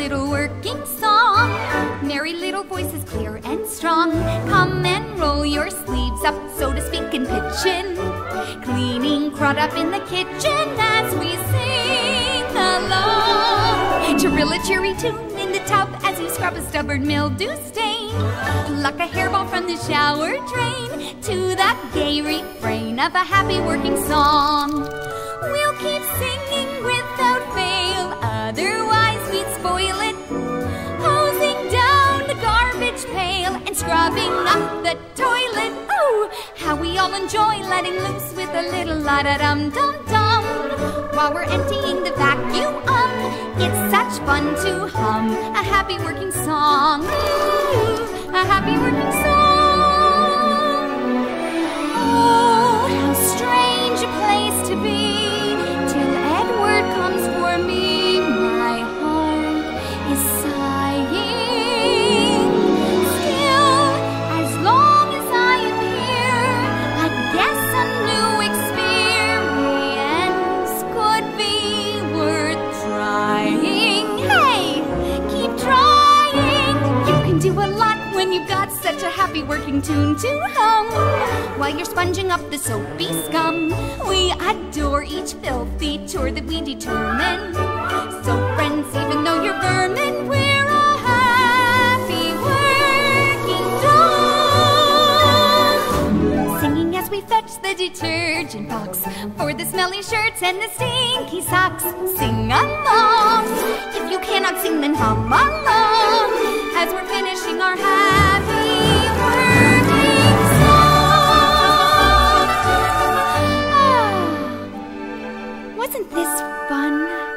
little working song. Merry little voices, clear and strong. Come and roll your sleeves up, so to speak, and pitch in. Cleaning crud up in the kitchen as we sing along. Trill a cheery tune in the tub as you scrub a stubborn mildew stain. Pluck a hairball from the shower drain to that gay refrain of a happy working song. We'll keep singing without fail, otherwise we'd spoil it. Hosing down the garbage pail and scrubbing up the toilet. Oh, how we all enjoy letting loose with a little la-da-dum-dum-dum. While we're emptying the vacuum, it's such fun to hum a happy working song. Ooh, a happy working song. Oh, how strange a place to be, till Edward comes for me. My heart is sighing. Still, as long as I am here, I guess a new experience could be worth trying. Hey, keep trying. You can do a lot when you've got such a happy working tune to hum. While you're sponging up the soapy scum, we adore each filthy chore that we determine. So friends, even though you're vermin, we're a happy working dog. Singing as we fetch the detergent box for the smelly shirts and the stinky socks. Sing along. If you cannot sing, then hum along as we're finishing our happy working song. Ah, wasn't this fun?